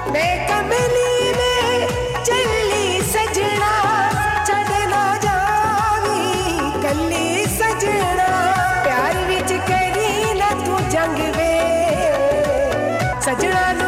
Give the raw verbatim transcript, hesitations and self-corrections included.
मैं कमली में चली सजना, छड़ ना जावी कली सजना, प्यार विच करी ना तू जंग वे सजना।